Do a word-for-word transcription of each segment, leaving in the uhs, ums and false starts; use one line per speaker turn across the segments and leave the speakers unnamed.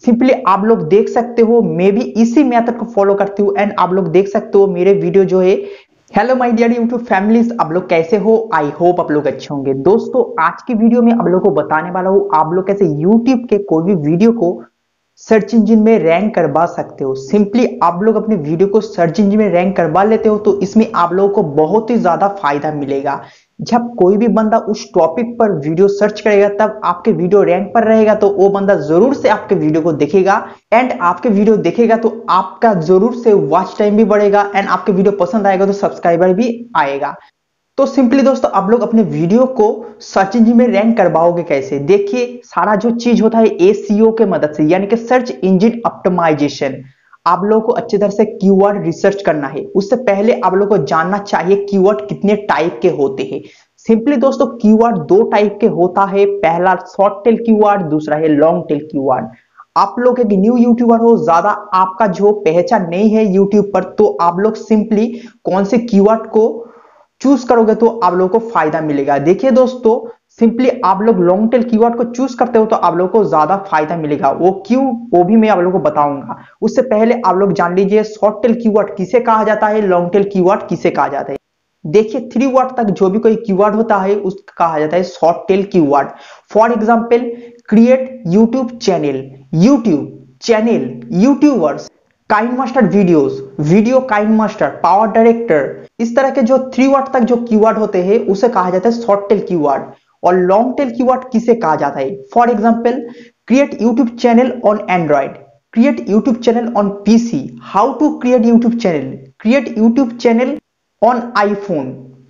Simply आप लोग देख सकते हो, मैं भी इसी मेथड को फॉलो करती हूँ एंड आप लोग देख सकते हो मेरे वीडियो जो है। Hello my dear YouTube families, आप लोग कैसे हो? आई होप आप लोग अच्छे होंगे। दोस्तों आज की वीडियो में आप लोग को बताने वाला हूँ आप लोग कैसे यूट्यूब के कोई भी वीडियो को सर्च इंजन में रैंक करवा सकते हो। सिंपली आप लोग अपने वीडियो को सर्च इंजन में रैंक करवा लेते हो तो इसमें आप लोगों को बहुत ही ज्यादा फायदा मिलेगा। जब कोई भी बंदा उस टॉपिक पर वीडियो सर्च करेगा तब आपके वीडियो रैंक पर रहेगा तो वो बंदा जरूर से आपके वीडियो को देखेगा एंड आपके वीडियो देखेगा तो आपका जरूर से वॉच टाइम भी बढ़ेगा एंड आपके वीडियो पसंद आएगा तो सब्सक्राइबर भी आएगा। तो सिंपली दोस्तों आप लोग अपने वीडियो को सर्च इंजन में रैंक करवाओगे कैसे? देखिए सारा जो चीज होता है एसईओ के मदद से, यानी कि सर्च इंजन ऑप्टिमाइजेशन। आप लोगों को अच्छी तरह से कीवर्ड रिसर्च करना है। उससे पहले आप लोगों को जानना चाहिए कीवर्ड कितने टाइप के होते हैं। सिंपली दोस्तों कीवर्ड दो टाइप के होता है, पहला शॉर्ट टेल कीवर्ड, दूसरा है लॉन्ग टेल कीवर्ड। आप लोग एक न्यू यूट्यूबर हो, ज्यादा आपका जो पहचान नहीं है यूट्यूब पर, तो आप लोग सिंपली कौन से कीवर्ड को चूज करोगे तो आप लोगों को फायदा मिलेगा। देखिए दोस्तों सिंपली आप लोग लॉन्ग टेल कीवर्ड को चूज करते हो तो आप लोगों को ज्यादा फायदा मिलेगा। वो क्यों, वो भी मैं आप लोगों को बताऊंगा। उससे पहले आप लोग जान लीजिए शॉर्ट टेल कीवर्ड किसे कहा जाता है, लॉन्ग टेल कीवर्ड किसे कहा जाता है। देखिए थ्री वर्ड तक जो भी कोई कीवर्ड होता है उसका कहा जाता है short tail keyword. For example create YouTube channel, YouTube channel, YouTubers, kind master videos, video kind master, power director, इस तरह के जो थ्री वर्ड तक जो कीवर्ड होते हैं उसे कहा जाता है शॉर्ट टेल कीवर्ड। और लॉन्ग टेल कीवर्ड किसे कहा जाता है? For example create YouTube channel on Android, create YouTube channel on PC, how to create YouTube channel, create YouTube channel on iPhone,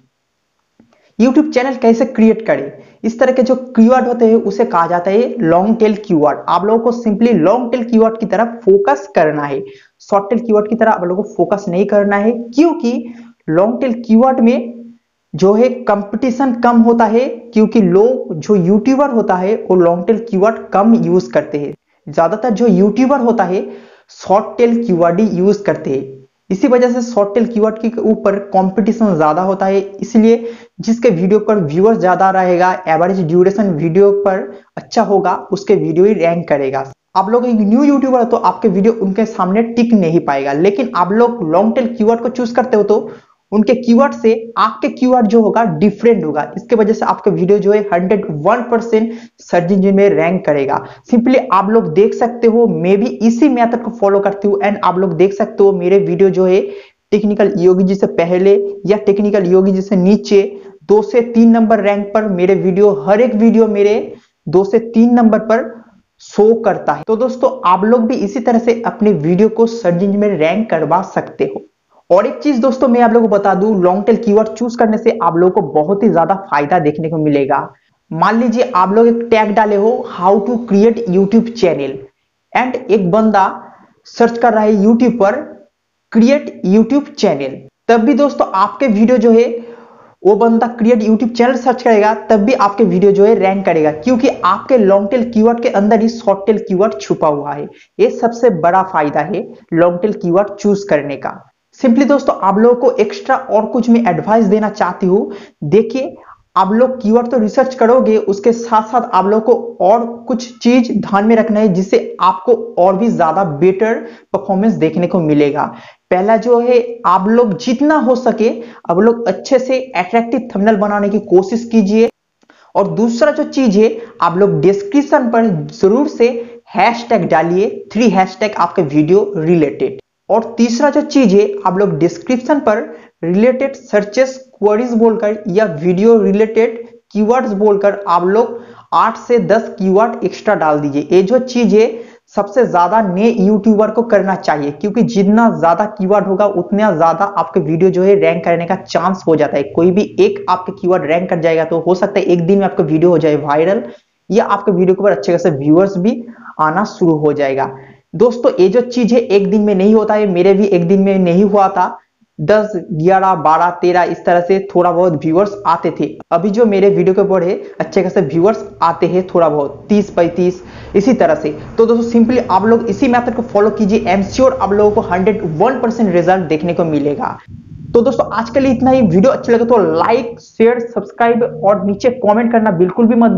YouTube channel कैसे क्रिएट करें। इस तरह के जो कीवर्ड होते हैं उसे कहा जाता है लॉन्ग टेल कीवर्ड। आप लोगों को सिंपली लॉन्ग टेल कीवर्ड की तरफ फोकस करना है, शॉर्ट टेल कीवर्ड की तरह आप लोगों को फोकस नहीं करना है, क्योंकि लॉन्ग टेल कीवर्ड में जो है कंपटीशन कम होता है, क्योंकि लोग जो यूट्यूबर होता है वो लॉन्ग टेल कीवर्ड कम यूज करते हैं। ज्यादातर जो यूट्यूबर होता है शॉर्ट टेल कीवर्ड ही यूज करते हैं। इसी वजह से शॉर्ट टेल कीवर्ड के ऊपर कंपटीशन ज्यादा होता है, इसलिए जिसके वीडियो पर व्यूअर्स ज्यादा रहेगा, एवरेज ड्यूरेशन वीडियो पर अच्छा होगा, उसके वीडियो ही रैंक करेगा। आप लोग एक न्यू यूट्यूबर है तो आपके वीडियो उनके सामने टिक नहीं पाएगा, लेकिन आप लोग लॉन्ग टेल कीवर्ड को चूज करते हो तो उनके कीवर्ड से आपके कीवर्ड जो होगा डिफरेंट होगा। इसके वजह से आपका वीडियो जो है hundred one percent search engine में रैंक करेगा। सिंपली आप लोग देख सकते हो, मैं भी इसी मेथड को फॉलो करती हूँ एंड आप लोग देख सकते हो मेरे वीडियो जो है टेक्निकल योगी जी से पहले या टेक्निकल योगी जी से नीचे दो से तीन नंबर रैंक पर मेरे वीडियो, हर एक वीडियो मेरे दो से तीन नंबर पर शो करता है। तो दोस्तों आप लोग भी इसी तरह से अपने वीडियो को सर्च इंजन में रैंक करवा सकते हो। और एक चीज दोस्तों मैं आप लोगों को बता दूं, लॉन्ग टेल कीवर्ड चूज करने से आप लोगों को बहुत ही ज्यादा फायदा देखने को मिलेगा। मान लीजिए आप लोग एक टैग डाले हो how to create YouTube channel and एक बंदा सर्च कर रहा है यूट्यूब पर क्रिएट यूट्यूब चैनल, तब भी दोस्तों आपके वीडियो जो है वो बंदा क्रिएट यूट्यूब चैनल सर्च करेगा तब भी आपके वीडियो जो है रैंक करेगा, क्योंकि आपके लॉन्ग टेल कीवर्ड के अंदर ही शॉर्ट टेल कीवर्ड छुपा हुआ है। ये सबसे बड़ा फायदा है लॉन्ग टेल कीवर्ड चूज करने का। सिंपली दोस्तों आप लोगों को एक्स्ट्रा और कुछ मैं एडवाइस देना चाहती हूँ। देखिए आप लोग कीवर्ड तो रिसर्च करोगे, उसके साथ साथ आप लोग को और कुछ चीज ध्यान में रखना है जिससे आपको और भी ज्यादा बेटर परफॉर्मेंस देखने को मिलेगा। पहला जो है, आप लोग जितना हो सके आप लोग अच्छे से अट्रैक्टिव थंबनेल बनाने की कोशिश कीजिए। और दूसरा जो चीज है, आप लोग डिस्क्रिप्शन पर जरूर से हैशटैग डालिए, थ्री हैशटैग आपके वीडियो रिलेटेड। और तीसरा जो चीज है, आप लोग डिस्क्रिप्शन पर रिलेटेड सर्चेस क्वेरीज बोलकर या वीडियो रिलेटेड कीवर्ड्स बोलकर आप लोग आठ से दस कीवर्ड एक्स्ट्रा डाल दीजिए। ये जो चीज है सबसे ज्यादा नए यूट्यूबर को करना चाहिए, क्योंकि जितना ज्यादा कीवर्ड होगा उतना ज्यादा आपके वीडियो जो है रैंक करने का चांस हो जाता है। कोई भी एक आपके कीवर्ड रैंक कर जाएगा तो हो सकता है एक दिन में आपका वीडियो हो जाए वायरल या आपके वीडियो के ऊपर अच्छे खासे व्यूअर्स भी आना शुरू हो जाएगा। दोस्तों ये जो चीज है एक दिन में नहीं होता है, मेरे भी एक दिन में नहीं हुआ था। दस, ग्यारह, बारह, तेरह इस तरह से थोड़ा बहुत व्यूअर्स आते थे। अभी जो मेरे वीडियो के ऊपर है अच्छे खासे व्यूअर्स आते हैं, थोड़ा बहुत तीस पैंतीस इसी तरह से। तो दोस्तों सिंपली आप लोग इसी मेथड को फॉलो कीजिए, एम श्योर आप लोगों को हंड्रेड वन परसेंट रिजल्ट देखने को मिलेगा। तो दोस्तों आज के लिए इतना ही। वीडियो अच्छी लगे तो लाइक, शेयर, सब्सक्राइब और नीचे कमेंट करना बिल्कुल भी मत भूलिए।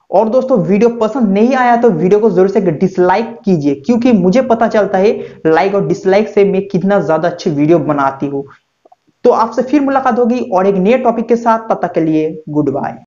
और दोस्तों वीडियो पसंद नहीं आया तो वीडियो को जरूर से डिसलाइक कीजिए, क्योंकि मुझे पता चलता है लाइक और डिसलाइक से मैं कितना ज्यादा अच्छी वीडियो बनाती हूँ। तो आपसे फिर मुलाकात होगी और एक नए टॉपिक के साथ, तब तक के लिए गुड बाय।